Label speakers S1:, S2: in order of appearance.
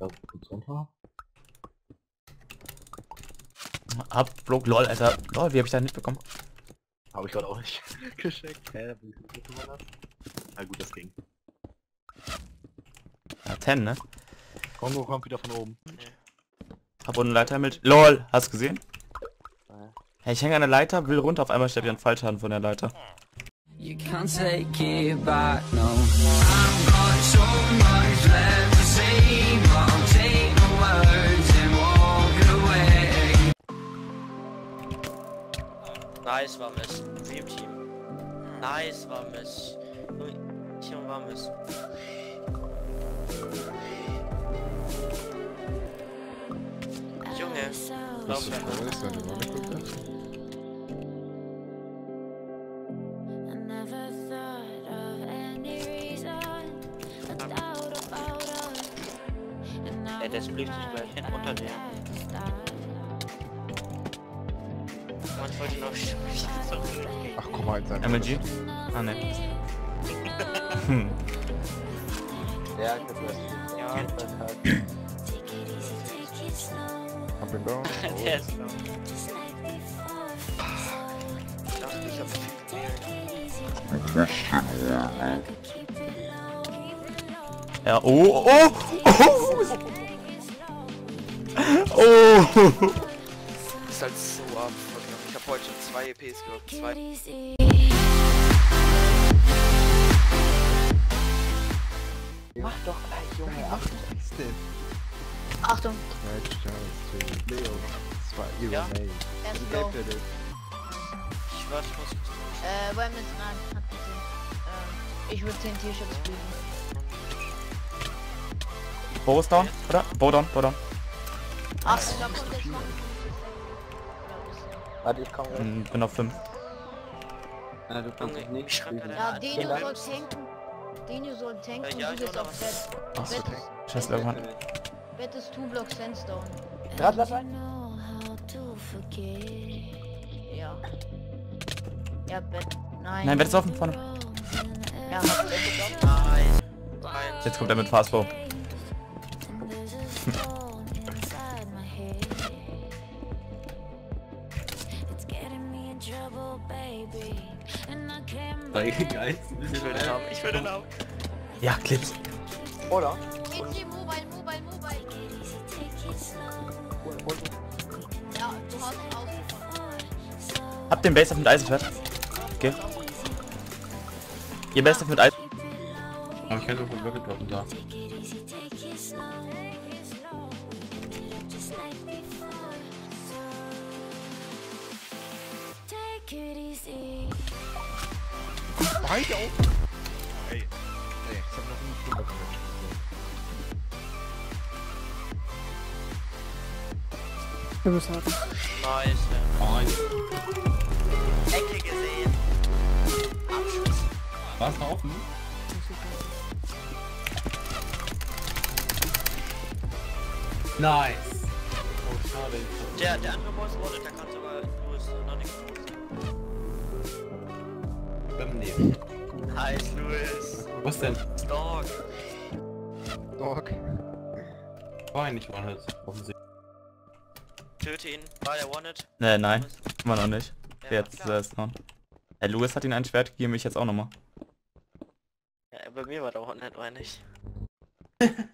S1: da kurz runter.
S2: Block, lol, Alter. Lol, wie hab ich das nicht bekommen?
S1: Habe ich gerade auch nicht gescheckt. Hä, wie viel war das? Na gut, das ging.
S2: Ja, 10, ne?
S1: Kongo kommt wieder von oben.
S2: Hab unten Leiter mit. LOL, hast du gesehen?
S1: Ja.
S2: Hey, ich hänge an der Leiter, will runter, auf einmal sterbe ich an Fallschaden von der Leiter.
S3: You can't take it back, no. I've got so much left to say, but I'll take the words and walk away.
S4: Nice war Miss. Dream Team. Nice war Miss. Team war Miss. Junge. Lauf her. Ey, der splieft sich gleich hin unter dir. Man wollte noch
S5: Ach komm mal, jetzt einfach.
S2: MLG? Ah, ne.
S1: Ja, ich hab das.
S4: Ja.
S5: Up and down.
S4: Der ist noch. Ich dachte, ich hab viel
S2: Ja, oh, oh, oh! Oh!
S6: Ist halt so abfucking. Ich hab heute schon 2 EPs gehabt. 2.
S1: Mach doch gleich, Junge. Achtung.
S5: Was ist denn?
S7: Achtung,
S5: Right chance to Leo. Das war ihre
S4: Ja.
S5: Mail.
S7: er ist
S5: Wie
S7: low.
S5: bleibt er denn?
S4: Ich weiß, ich muss.
S7: Woher müssen an? Hat gesehen. Ich würde 10 T-Shirts fliegen.
S2: Bo ist down, oder? Bo down, Bo down.
S7: Ach, da kommt jetzt noch.
S1: Warte, ich komme gleich.
S2: Bin auf 5.
S1: Na, du kannst
S4: Junge,
S1: nicht
S4: ich schreib
S1: spielen.
S7: Ja,
S4: Vielen
S7: Dino
S4: Dank.
S7: soll tanken. Dino soll tanken
S4: Ja,
S7: und du
S4: ich
S7: bist
S4: auch
S7: auf Bett.
S2: Achso,
S7: Bett
S2: scheiß Level.
S7: Bett ist 2 Blocks Sandstone.
S1: Lass.
S7: Ja. Ja, Bett. Nein.
S2: Nein, Bett ist offen, vorne.
S7: Ja, hat Bett.
S4: Nice. Eins.
S2: Jetzt kommt er mit Fastbow.
S1: Geil.
S4: Ich will den haben. Ich will den haben.
S2: Ja, Clips.
S1: Oder?
S7: PC Mobile. Ja, du hast ihn ausgefunden.
S2: Hab den Base auf mit Eisenschwert. Okay. Ihr Best auf mit Eisen.
S1: Aber ich könnte von Rocket droppen da.
S5: Beide auf! Ey, ich hab noch nie Kinder gemacht.
S4: Nice. Ecke gesehen. Abschuss.
S1: War es noch offen? Nice. Oh, schade.
S4: Der andere Boss wurde, der kann sogar Louis noch nicht.
S1: Beim Nehmen.
S4: Nice, Louis.
S1: Was denn?
S4: Dog.
S5: Dog.
S1: War eigentlich One-Hit, offensichtlich.
S4: Töte ihn. War der One-Hit?
S2: Nein, immer noch nicht.
S4: Ja,
S2: Jetzt
S4: klar.
S2: ist down. Hey, Louis hat ihm ein Schwert gegeben, ich jetzt auch nochmal.
S4: Ja, bei mir war der One-Hit, oder nicht?